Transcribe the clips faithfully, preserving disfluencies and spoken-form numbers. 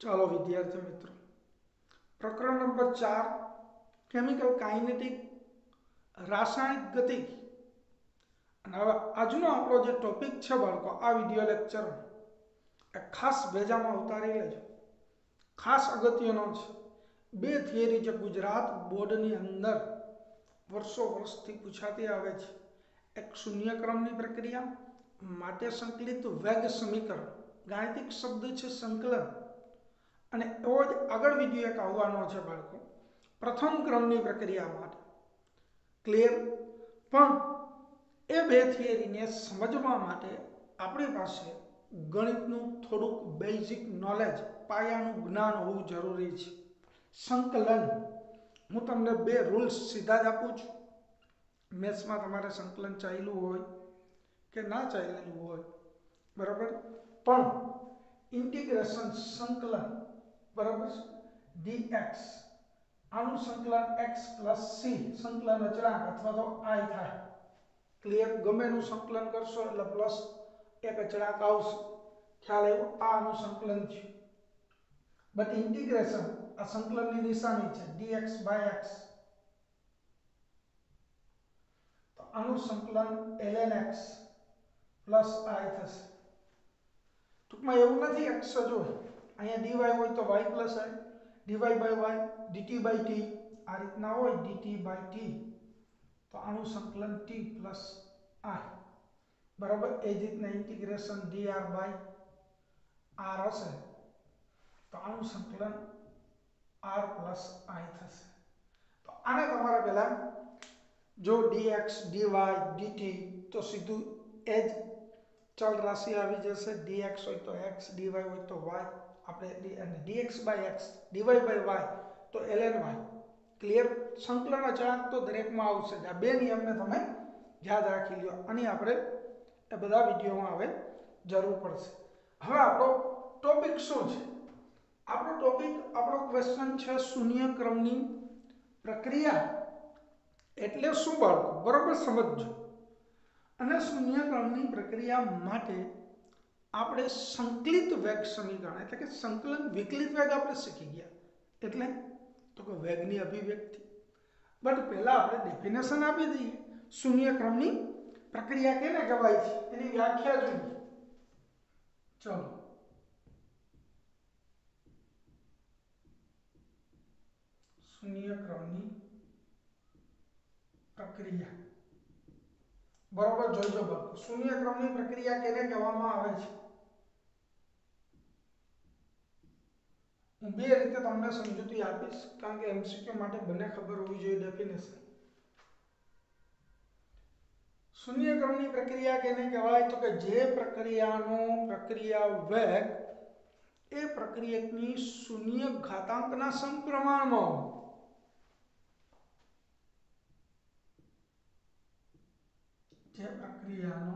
ચાલો વિદ્યાર્થી મિત્રો, પ્રકરણ નંબર ચાર કેમિકલ કાઇનેટિક રાસાયણિક ગતિ. અને હવે આજનો આપણો જે ટોપિક છે બાળકો, આ વિડીયો લેક્ચર એ ખાસ ભેજામાં ઉતારી લેજો. ખાસ અગત્યનો છે. બે થિયરી જે ગુજરાત બોર્ડની અંદર વર્ષો વર્ષથી પૂછાતી આવે છે. એક શૂન્ય ક્રમની પ્રક્રિયા માટે સંકલિત વેગ સમીકરણ, ગાણિતિક શબ્દ છે સંકલન. અને એવો જ આગળ વિડીયો એક આવવાનો છે બાળકો, પ્રથમ ક્રમની પ્રક્રિયા માટે. ક્લિયર? પણ એ બે થિયરીને સમજવા માટે આપણી પાસે ગણિતનું થોડુંક બેઝિક નોલેજ, પાયાનું જ્ઞાન હોવું જરૂરી છે. સંકલન, હું તમને બે રૂલ્સ સીધા જ આપું છું. મેથ્સમાં તમારે સંકલન ચાલ્યું હોય કે ના ચાલેલું હોય, બરાબર, પણ ઇન્ટિગ્રેશન સંકલન, બરાબર, dx આનું સંકલન x પ્લસ c સંકલન અચળાંક અથવા તો i થાય. ક્લિયર? ગમે એનું સંકલન કરશો એટલે પ્લસ એક અચળાંક આવશે. ખ્યાલ આવ્યો? આ આનું સંકલન છે. બટ ઇન્ટિગ્રેશન, આ સંકલનની નિશાની છે dx બાય x, તો આનું સંકલન ln x પ્લસ i થશે. ટૂંકમાં એવું નથી x જ હોય, અહીંયા dy હોય તો y plus i, dy by y, dt by t, આ રીતના હોય dt બાય t, તો આનું સંકલન t પ્લસ i, બરાબર. એ જ રીતના ઇન્ટિગ્રેશન dr બાય r હશે તો આનું સંકલન r પ્લસ i થશે. તો આને તમારે પહેલા જો dx dy dt તો સીધું એ જ ચલ રાશિ આવી જશે. dx હોય તો x, dy હોય તો y, આપણે dx by x, dy by y તો ln y. ક્લિયર? સંકલન અચળાંક તો દરેકમાં આવશે. આ બે નિયમને તમે યાદ રાખી લ્યો. આની આપણે એ બધા વિડીયોમાં હવે જરૂર પડશે. હવે આપણો ટોપિક શું છે? આપણો ટોપિક, આપણો ક્વેશ્ચન છે શૂન્ય ક્રમની પ્રક્રિયા એટલે શું બાળકો? બરોબર સમજજો. અને શૂન્ય ક્રમની પ્રક્રિયા માટે આપણે સંકલિત વેગ સમીકરણ એટલે કે સંકલન વિકલિત વેગ આપણે શીખી ગયા. એટલે તો કે વેગની અભિવ્યક્તિ. બટ પહેલા આપણે ડેફિનેશન આપી દઈએ. શૂન્ય ક્રમની પ્રક્રિયા કેને કહેવાય છે એની વ્યાખ્યા જોઈએ. ચલો, શૂન્ય ક્રમની પ્રક્રિયા, બરોબર જોઈજો બાળકો. શૂન્ય ક્રમની પ્રક્રિયા કેને કહેવામાં આવે છે? હું બે રીતે તમને સમજૂતી આપીશ, કારણ કે એમસીક્યુ માટે બંને ખબર હોવી જોઈએ ડેફિનેશન. શૂન્ય ક્રમની પ્રક્રિયા કેને કહેવાય? તો કે જે પ્રક્રિયાનો પ્રક્રિયા વેગ એ પ્રક્રિયકની શૂન્ય ઘાતાંકના સમપ્રમાણમાં હોય. જે પ્રક્રિયાનો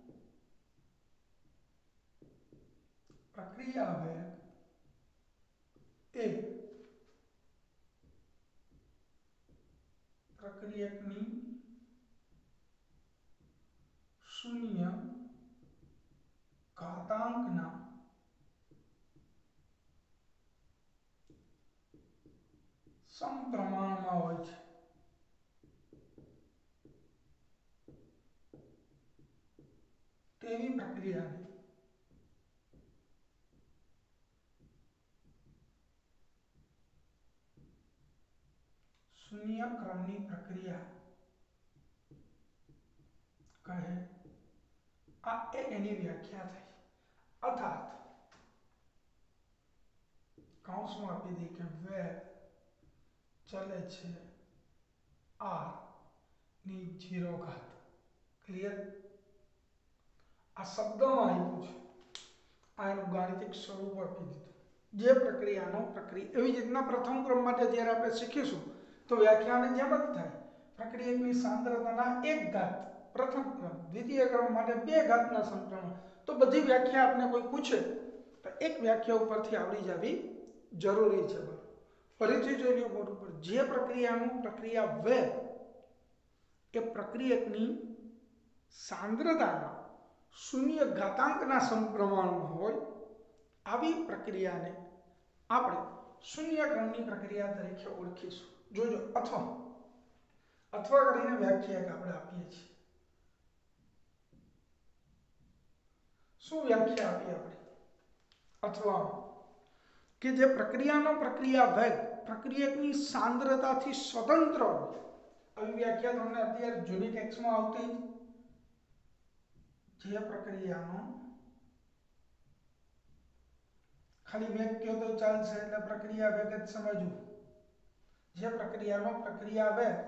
પ્રક્રિયા વેગ એ પ્રક્રિયકની શૂન્ય ઘાતાંકના સમપ્રમાણમાં હોય છે. તેવી પ્રક્રિયાને શૂન્ય ક્રમની પ્રક્રિયા કહે. આ એની વ્યાખ્યા થઈ. અર્થાત કૌંસમાં આપી દઈએ કે વેગ ચલે છે r ની જીરો ઘાત. ક્લિયર? આ શબ્દમાં આપ્યું છે, આ એનું ગાણિતિક સ્વરૂપ આપી દીધું. જે પ્રક્રિયાનો પ્રક્રિયા એવી જ રીતના પ્રથમ ક્રમ માટે જ્યારે આપણે શીખીશું તો વ્યાખ્યાને જેમ જ થાય. પ્રક્રિયકની સાંદ્રતાના એક ઘાત પ્રથમ ક્રમ, દ્વિતીય ક્રમ માટે બે ઘાતના સમપ્રમાણ. તો બધી વ્યાખ્યા આપણે કોઈ પૂછે તો એક વ્યાખ્યા ઉપરથી આવડી જવી જરૂરી છે. ફરીથી જોઈ લો બોર્ડ ઉપર. જે પ્રક્રિયાનું પ્રક્રિયા વેગ એ પ્રક્રિયકની સાંદ્રતાના શૂન્ય ઘાતાંકના સમપ્રમાણમાં હોય આવી પ્રક્રિયાને આપણે શૂન્ય ક્રમની પ્રક્રિયા તરીકે ઓળખીશું. જોજો, અથવા અથવા કરીને વ્યાખ્યા આપણે આપીએ છીએ. શું વ્યાખ્યા આપીએ આપણે અથવા? કે જે પ્રક્રિયાનો પ્રક્રિયા વેગ પ્રક્રિયકની સાંદ્રતાથી સ્વતંત્ર હોય. આવી વ્યાખ્યા તમને અત્યારે જૂની ટેક્સ્ટમાં આવતી. જે પ્રક્રિયાનો ખાલી વેગ કયો તો ચાલશે, એટલે પ્રક્રિયા વેગ જ સમજવું. જે પ્રક્રિયાનો પ્રક્રિયા વેગ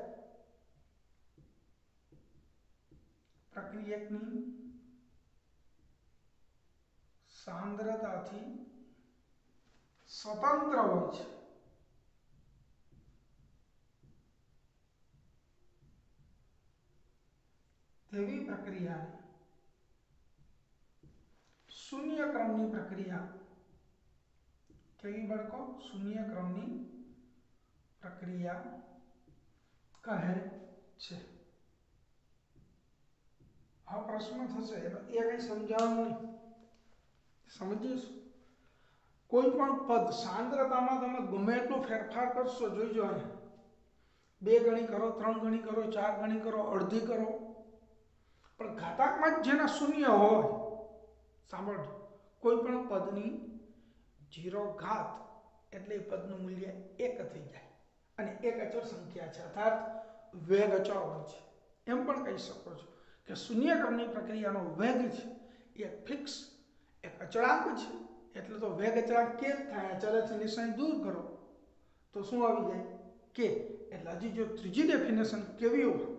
પ્રક્રિયકની સાંદ્રતાથી સ્વતંત્ર હોય છે તેવી પ્રક્રિયાને શૂન્ય ક્રમની પ્રક્રિયા કેવી બળકો? શૂન્ય ક્રમની પ્રક્રિયા કહે છે. આ પ્રશ્ન થશે એનો એ કઈ સમજાવવાનું નહીં, સમજીશું. કોઈ પણ પદ સાંદ્રતામાં તમે ગમે એટલો ફેરફાર કરશો, જોઈજો અહીંયા બે ગણી કરો, ત્રણ ગણી કરો, ચાર ગણી કરો, અડધી કરો, પણ ઘાતાંકમાં જ જેના શૂન્ય હોય, સાંભળજો, કોઈ પણ પદની જીરો ઘાત એટલે એ પદનું મૂલ્ય એક થઈ જાય અને એક અચળ સંખ્યા છે, અર્થાત વેગ અચળ હોય છે. એમ પણ કહી શકો છો કે શૂન્ય ક્રમની પ્રક્રિયાનો વેગ છે એક ફિક્સ એક અચળાંક છે. એટલે તો વેગ અચળાંક કે જ થાય. ચલેથી નિશાની દૂર કરો તો શું આવી જાય? કે. એટલે હજી જો ત્રીજી ડેફિનેશન કેવી હોય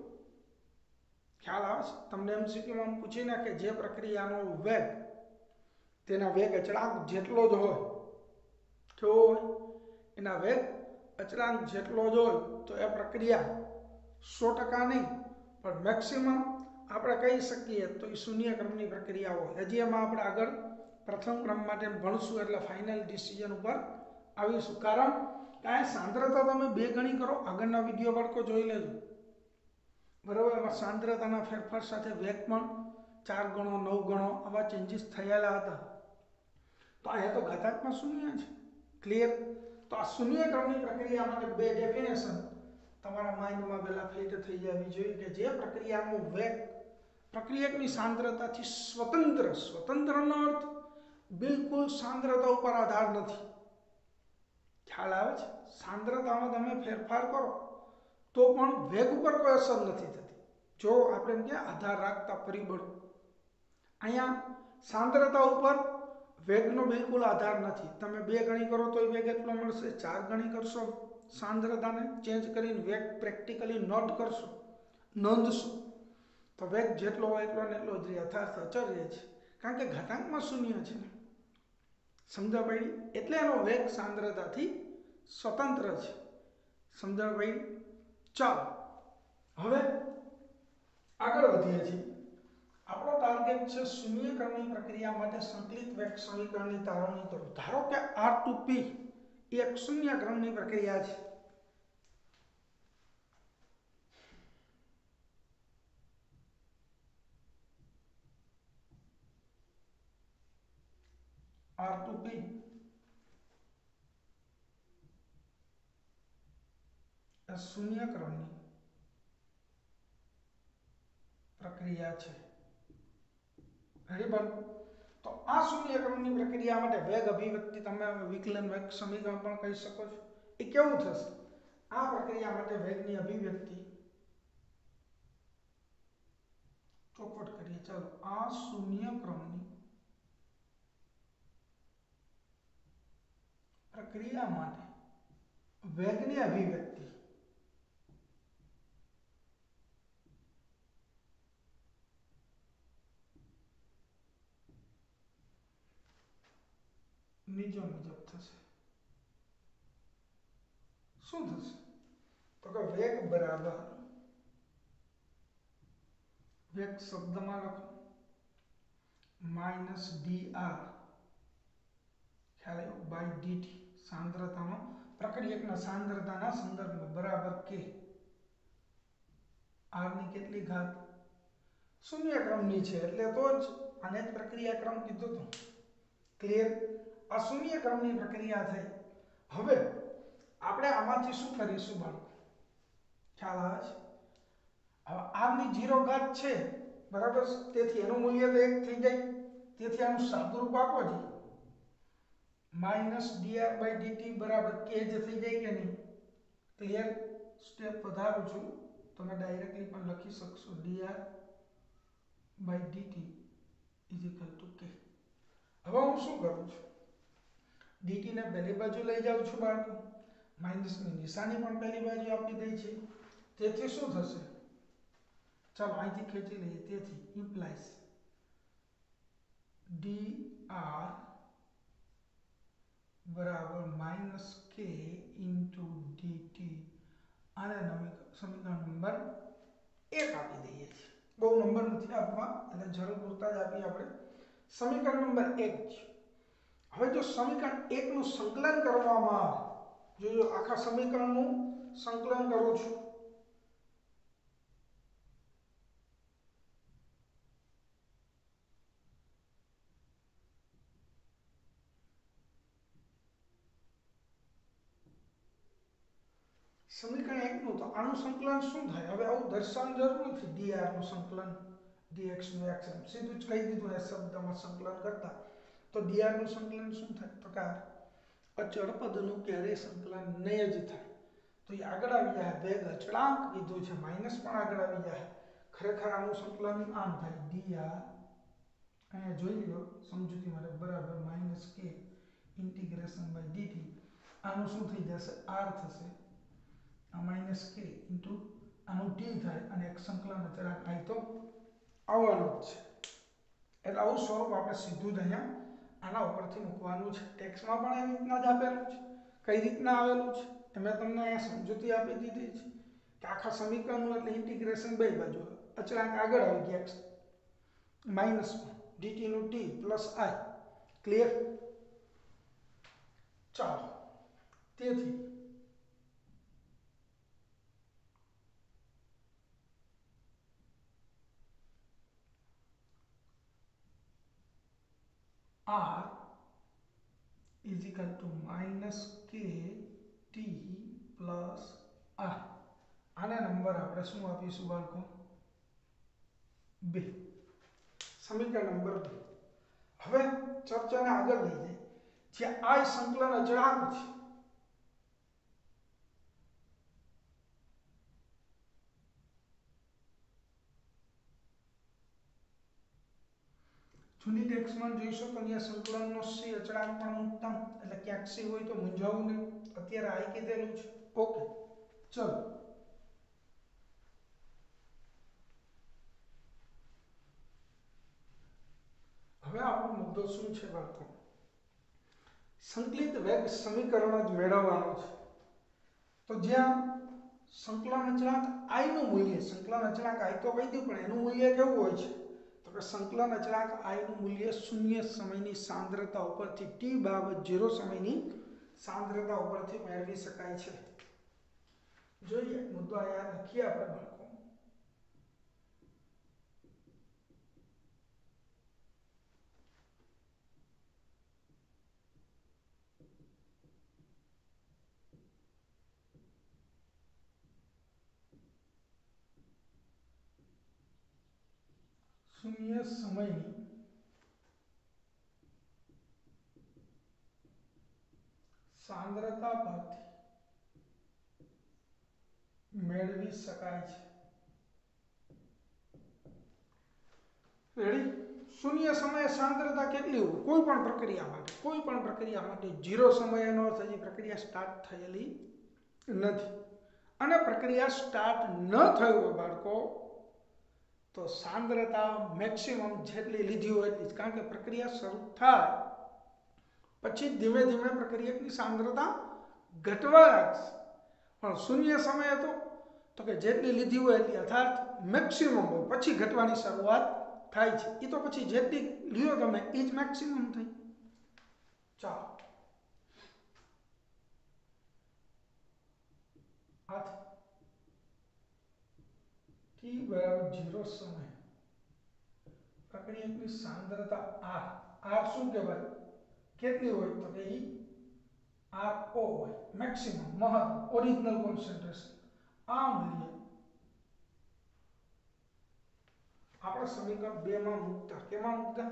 ખ્યાલ આવે છે તમને? એમસીક્યુમાં પૂછી નાખે જે પ્રક્રિયાનો વેગ તેના વેગ અચળાંક જેટલો જ હોય, કેવો હોય? એના વેગ અચળાંક જેટલો જ હોય તો એ પ્રક્રિયા સો ટકા નહીં પણ મેક્સિમમ આપણે કહી શકીએ તો એ શૂન્ય ક્રમની પ્રક્રિયા હોય. હજી એમાં આપણે આગળ પ્રથમ ક્રમ માટે ભણશું એટલે ફાઇનલ ડિસિઝન ઉપર આવીશું. કારણ કે આ સાંદ્રતા તમે બે ગણી કરો, આગળના વિડીયો બાળકો જોઈ લેજો, બરાબર? એમાં સાંદ્રતાના ફેરફાર સાથે વેગ પણ ચાર ગણો, નવ ગણો આવા ચેન્જીસ થયેલા હતા. તો અહીંયા તો ઘાતાંકમાં શૂન્ય છે. ક્લિયર? તો આ શૂન્ય ક્રમની પ્રક્રિયા માટે બે ડેફિનેશન તમારા માઇન્ડમાં પહેલા ફિટ થઈ જવી જોઈએ કે જે પ્રક્રિયાનો વેગ પ્રક્રિયકની સાંદ્રતાથી સ્વતંત્ર, સ્વતંત્રનો અર્થ બિલકુલ સાંદ્રતા ઉપર આધાર નથી. ખ્યાલ આવે છે? સાંદ્રતામાં તમે ફેરફાર કરો તો પણ વેગ ઉપર કોઈ અસર નથી થતી. જો આપણે એમ કે આધાર રાખતા પરિબળો, અહીંયા સાંદ્રતા ઉપર વેગનો બિલકુલ આધાર નથી. તમે બે ગણી કરો તો વેગ એટલો મળશે, ચાર ગણી કરશો સાંદ્રતાને ચેન્જ કરીને વેગ પ્રેક્ટિકલી નોટ કરશો, નોંધશો, તો વેગ જેટલો હોય એટલો ને એટલો જ રહે, અર્થાત અચળ રહે છે. કારણ કે ઘાતાંકમાં શૂન્ય છે ને, સમજણ પડી? એટલે એનો વેગ સાંદ્રતાથી સ્વતંત્ર છે. સમજણ પડી? ચાલો હવે આગળ વધીએ છીએ. આપણો ટાર્ગેટ છે શૂન્ય ક્રમની પ્રક્રિયા માટે સંકલિત વેગ સમીકરણની તારવણી કરો. ધારો કે આર ટુ પી એક શૂન્ય ક્રમની પ્રક્રિયા છે. આર ટુ પી શૂન્ય ક્રમની પ્રક્રિયા છે. રેડી? તો આ શૂન્ય ક્રમની પ્રક્રિયા માટે વેગ અભિવ્યક્તિ તમે વિકલન વેગ સમીકરણ પણ કહી શકો છો. એ કેવું થશે? આ પ્રક્રિયા માટે વેગની અભિવ્યક્તિ ચોખવટ કરીએ. ચાલો, આ શૂન્ય ક્રમની પ્રક્રિયા માટે વેગની અભિવ્યક્તિ નીચે મુજબ થશે. શું થશે? તો કે વેગ બરાબર, વેગ શબ્દમાં લખો માઇનસ ડી આર, ખ્યાલ આવ્યો? બાય ડીટી, સાંદ્રતાનો પ્રક્રિયકના સાંદ્રતાના સંદર્ભમાં બરાબર કે આર ની કેટલી ઘાત? શૂન્ય ક્રમની છે એટલે તો જ આને જ પ્રક્રિયા ક્રમ કીધું હતું. ક્લિયર? આ શૂન્ય ક્રમની પ્રક્રિયા થઈ હવે આપણે આમાંથી શું કરીશું બાળકો, ખ્યાલ આવે છે? હવે r ની જીરો ઘાત છે બરાબર, તેથી એનું મૂલ્ય તો એક થઈ જાય, તેથી આનું સાદુરૂપ આપો છે માઇનસ dr બાય dt બરાબર k જ થઈ જાય કે નહીં? ક્લિયર? સ્ટેપ વધારું છું, તમે ડાયરેક્ટલી પણ લખી શકશો dr by dt is equal to k. હવે હું શું કરું છું, dt ને પહેલી બાજુ લઈ જાઉં છું બાળકો, માઇનસ ની નિશાની પણ પહેલી બાજુ આપી દઈ છે, તેથી શું થશે? ચાલો અહીંથી ખેંચી લઈએ, તેથી ઇમ્પ્લાઇઝ dr બરાબર માઇનસ કે ઇન્ટુ ડીટી, આને સમીકરણ નંબર એક આપી દઈએ છીએ. બહુ નંબર નથી આપવા, એટલે જરૂર પૂરતા જ આપીએ આપણે. સમીકરણ નંબર એક છે. હવે જો સમીકરણ એક નું સંકલન કરવામાં આવે, જો જો આખા સમીકરણનું સંકલન કરું છું, સમીકરણ એક નું, તો આનું સંકલન શું થાય? હવે આવું દર્શાવવાની જરૂર નથી, dr નું સંકલન dx નું x, સીધું જ કહી દીધું એ શબ્દમાં સંકલન કરતા. તો dr નું સંકલન શું થાય? તો કે અચળ પદનું ક્યારેય સંકલન નહીં જ થાય, તો એ આગળ આવી જાય, વેગ અચળાંક કીધું છે, માઇનસ પણ આગળ આવી જાય. ખરેખર આનું સંકલન આમ થાય, dr અહીંયા જોઈ લો સમજૂતી માટે બરાબર માઇનસ કે ઇન્ટિગ્રેશન બાય dt, આનું શું થઈ જશે? r થશે, આ માઇનસ કે ઇન્ટુ આનું t થાય, અને એક સંકલન અચળાંક અહીં તો આવવાનું જ છે. એટલે આવું સ્વરૂપ આપણે સીધું જ અહીંયા આના ઉપરથી મૂકવાનું છે. ટેક્સ્ટમાં પણ એવી રીતના જ આપેલું છે. કઈ રીતના આવેલું છે એ મેં તમને અહીંયા સમજૂતી આપી દીધી છે કે આખા સમીકરણનું એટલે ઇન્ટિગ્રેશન બે બાજુ, અચળાંક આગળ આવી ગયા x માઇનસ dt નું t પ્લસ i. ક્લિયર? ચાલો, તેથી r is equal to minus k t plus r. આને નંબર આપણે શું આપીશું બાળકો? બે. સમીકરણ નંબર બે. હવે ચર્ચાને આગળ લઈ જઈએ, જે આ સંકલન અચળાંક છે, જૂની ટેક્સ્ટમાં જોઈશું તો અહીંયા સંકલનનો સી અચળાંક પણ મૂકતા, એટલે ક્યાંક સી હોય તો મૂંઝાવું નહીં. અત્યારે આઈ કીધેલું છે. ઓકે, ચલો હવે આપણો મુદ્દો શું છે બાળકો? સંકલિત વેગ સમીકરણ જ મેળવવાનો છે. તો જ્યાં સંકલન અચળાંક i નું મૂલ્ય, સંકલન અચળાંક i તો કહી દઉં, પણ એનું મૂલ્ય કેવું હોય છે? તો કે સંકલન અચળાંક i નું મૂલ્ય શૂન્ય સમયની સાંદ્રતા ઉપરથી t બરાબર ઝીરો સમયની સાંદ્રતા ઉપરથી મેળવી શકાય છે. જોઈએ મુદ્દો અહીંયા લખીએ આપણે બાળકો. શૂન્ય સમયની સાંદ્રતા પરથી મેળવી શકાય છે. રેડી? શૂન્ય સમયે સાંદ્રતા કેટલી હોય કોઈ પણ પ્રક્રિયા માટે? કોઈ પણ પ્રક્રિયા માટે ઝીરો સમયનો અર્થ હજી પ્રક્રિયા સ્ટાર્ટ થયેલી નથી, અને પ્રક્રિયા સ્ટાર્ટ ન થઈ હોય બાળકો તો સાંદ્રતા મેક્સિમમ જેટલી લીધી હોય એટલી જ, કારણ કે પ્રક્રિયા શરૂ થાય પછી ધીમે ધીમે પ્રક્રિયકની સાંદ્રતા ઘટવા લાગશે. પણ શૂન્ય સમયે તો તો કે જેટલી લીધી હોય એટલી, અર્થાત મેક્સિમમ હોય, પછી ઘટવાની શરૂઆત થાય છે. એ તો પછી જેટલી લ્યો તમે એ જ મેક્સિમમ થઈ. ચાલો t બરાબર ઝીરો સમય પ્રક્રિયકની સાંદ્રતા r, r શું કહેવાય? કેટલી હોય? તો કે ઈ આર ઓ હોય મેક્સિમમ મહત્તમ ઓરિજિનલ કોન્સન્ટ્રેશન આ મૂલ્ય આપણે સમીકરણ બે માં મૂકતા કેમાં મૂકતા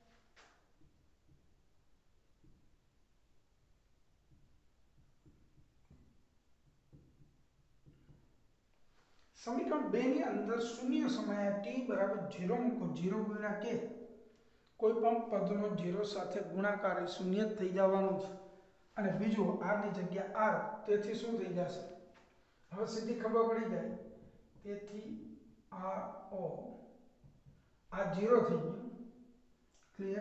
સમીકરણ બે ની અંદર શૂન્ય સમયે t બરાબર ઝીરો મૂકો ઝીરો ગુણ્યા કે કોઈ પણ પદનો ઝીરો સાથે ગુણાકાર એ શૂન્ય જ થઈ જવાનું છે અને બીજું r ની જગ્યા r તેથી શું થઈ જશે હવે સીધી ખબર પડી જાય તેથી r o આ ઝીરો થઈ ગયું ક્લિયર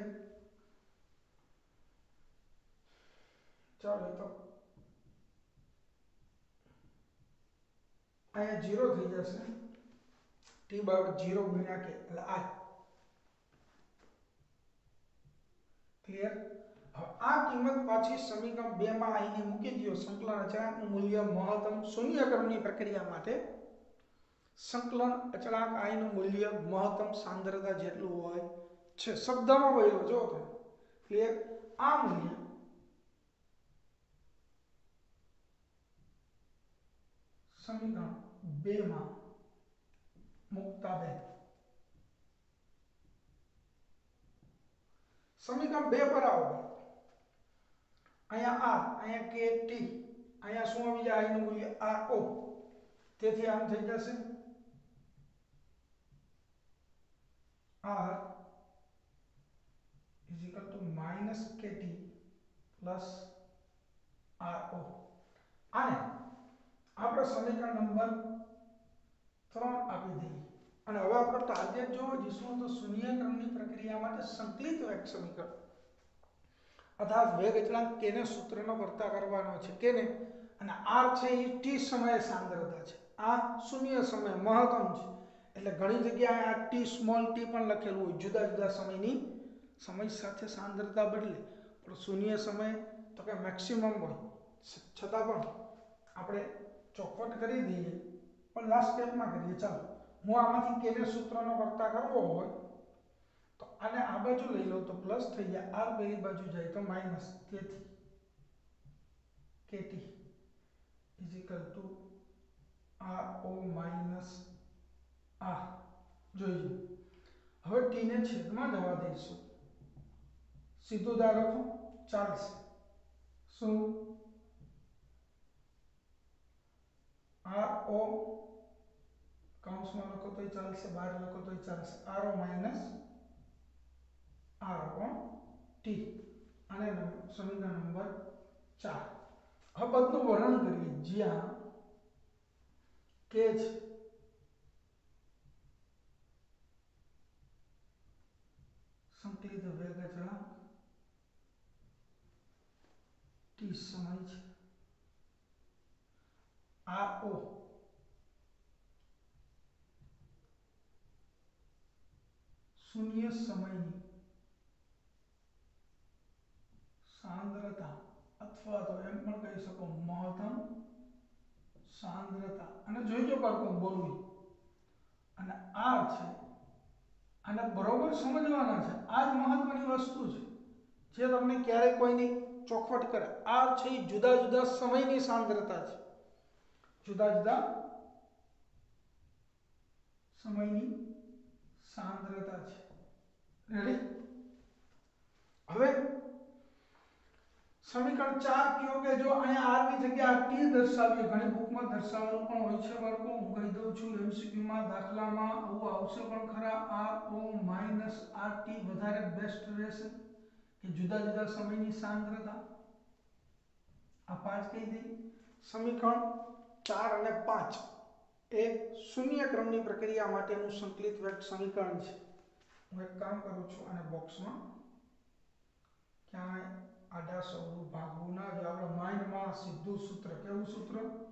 ચાલો તો અહીંયા ઝીરો થઈ જશે t બરાબર ઝીરો ગુણ્યા કે એટલે આ ક્લિયર હવે આ કિંમત પાછી સમીકરણ બે માં આવીને મૂકી દો સંકલન અચળાંકનું મૂલ્ય મહત્તમ શૂન્યકરણની પ્રક્રિયા માટે સંકલન અચળાંક I નું મૂલ્ય મહત્તમ સાંદ્રતા જેટલું હોય છે શબ્દમાં બોલ્યો જો તમે ક્લિયર આ મૂલ્ય સમીકરણ બે માં મુકતા બે સમીકરણ બે પર આવો અહીંયા r અહીંયા કે t અહીંયા શું આવી જાય I નું મૂલ્ય r o તેથી આમ થઈ જશે r is equal to minus kt plus ro આને આપણે સમીકરણ નંબર ત્રણ આપી દઈએ અને હવે આપણો ટાર્ગેટ જોવો જીશું તો શૂન્યકરણની પ્રક્રિયા માટે સંકલિત વેગ સમીકરણ અર્થાત વેગ અચળાંક k ને સૂત્રનો વર્તા કરવાનો છે કેને અને r છે એ t સમયે સાંદ્રતા છે આ શૂન્ય સમય મહત્તમ છે એટલે ઘણી જગ્યાએ આ t સ્મોલ t પણ લખેલું હોય જુદા જુદા સમયની સમય સાથે સાંદ્રતા બદલે પણ શૂન્ય સમય તો કે મેક્સિમમ હોય છતાં પણ આપણે ચોખવટ કરી દઈએ પણ લાસ્ટ સ્ટેપમાં કરીએ ચાલો હું આમાંથી કે ને સૂત્રનો વર્તા કરવો હોય તો આને આ બાજુ લઈ લો તો પ્લસ થઈ જાય r પેલી બાજુ જાય તો માઈનસ તેથી kt is equal to ro minus r જોઈએ હવે t ને છેદમાં જવા દઈશું સીધું દા લખો ચાલશે શું ro કૌંસમાં લખો તોય ચાલશે બહાર લખો તોય ચાલશે ro minus r upon t અને સમીકરણ નંબર ચાર હવે પદનું વર્ણન કરીએ જ્યાં કે છે સંકલિત વેગ અચળાંક t સમય છે ro શૂન્ય સમયની સાંદ્રતા અથવા તો એમ પણ કહી શકો મહત્તમ સાંદ્રતા અને જોઈજો બાળકો બોલવું અને r છે આને બરોબર સમજવાના છે આ જ મહત્વની વસ્તુ છે જે તમને ક્યારેય કોઈની ચોખવટ કરે r છે એ જુદા જુદા સમયની સાંદ્રતા છે જુદા જુદા સમયની સાંદ્રતા છે રેડી હવે સમીકરણ ચાર કયો કે જો અહીંયા r ની જગ્યાએ t દર્શાવીએ ઘણી બુકમાં દર્શાવેલું પણ હોય છે બાળકો હું કહી દઉં છું એમસીક્યુ માં દાખલામાં આવું આવશે પણ ખરા ro minus rt વધારે બેસ્ટ રહેશે કે જુદા જુદા સમયની સાંદ્રતા આ પાંચ કહી દઈ સમીકરણ ચાર અને પાંચ એ શૂન્ય ક્રમની પ્રક્રિયા માટેનું સંકલિત વેગ સમીકરણ છે હું એક કામ કરું છું અને બોક્સમાં ક્યાંય આડા સૌરું ભાગવું ના જો આપણે માઇન્ડમાં સીધું સૂત્ર કેવું સૂત્ર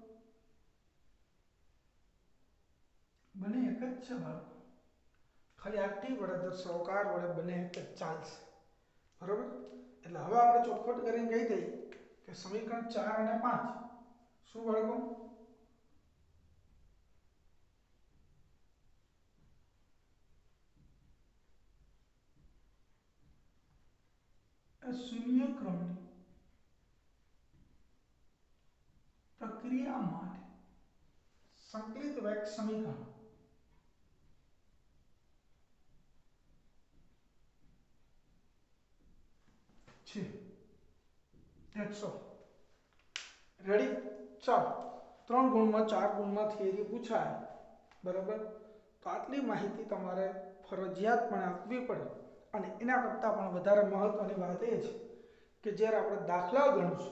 બને એક જ છે બાળકો ખાલી આ ટી વડે દર્શાવો કાર વડે બને એક જ ચાલશે બરોબર એટલે હવે આપણે ચોખવટ કરીને કહી દઈએ કે સમીકરણ ચાર અને પાંચ શું બાળકો શૂન્ય ક્રમની સંકલિત વેગ સમીકરણ છે એકસો રેડી ચાલો ત્રણ ગુણમાં ચાર ગુણમાં થિયરી પૂછાય બરાબર તો આટલી માહિતી તમારે ફરજિયાતપણે આપવી પડે અને એના કરતાં પણ વધારે મહત્વની વાત એ છે કે જ્યારે આપણે દાખલા ગણીશું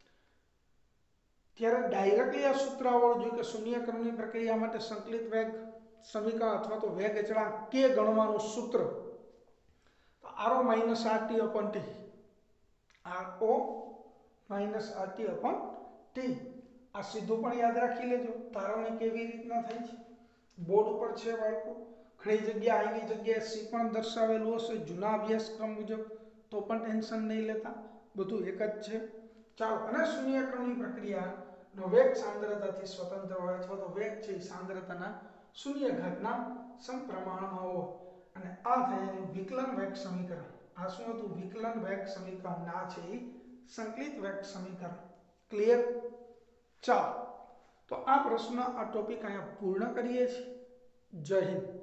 ત્યારે ડાયરેક્ટલી આ સૂત્ર આવડવું જોઈએ કે શૂન્યકરણની પ્રક્રિયા માટે સંકલિત વેગ સમીકરણ અથવા તો વેગ અચળાંક કે ગણવાનું સૂત્ર તો R O minus R T upon T R O minus R T upon T આ સીધું પણ યાદ રાખી લેજો તારવણી કેવી રીતના થાય છે બોર્ડ ઉપર છે બાળકો ઘણી જગ્યા આવી જગ્યાએ સી પણ દર્શાવેલું હશે જૂના અભ્યાસક્રમ મુજબ તો પણ ટેન્શન નહીં લેતા બધું એક જ છે ચાલો અને શૂન્યકરણની પ્રક્રિયાનો વેગ સાંદ્રતાથી સ્વતંત્ર હોય અથવા તો વેગ છે એ સાંદ્રતાના શૂન્ય ઘાતના સમપ્રમાણમાં હોય અને આ થયેલું વિકલન વેગ સમીકરણ આ શું હતું વિકલન વેગ સમીકરણ ના છે એ સંકલિત વેગ સમીકરણ ક્લિયર ચાલો તો આ પ્રશ્ન આ ટોપિક અહીંયા પૂર્ણ કરીએ છીએ જય હિન્દ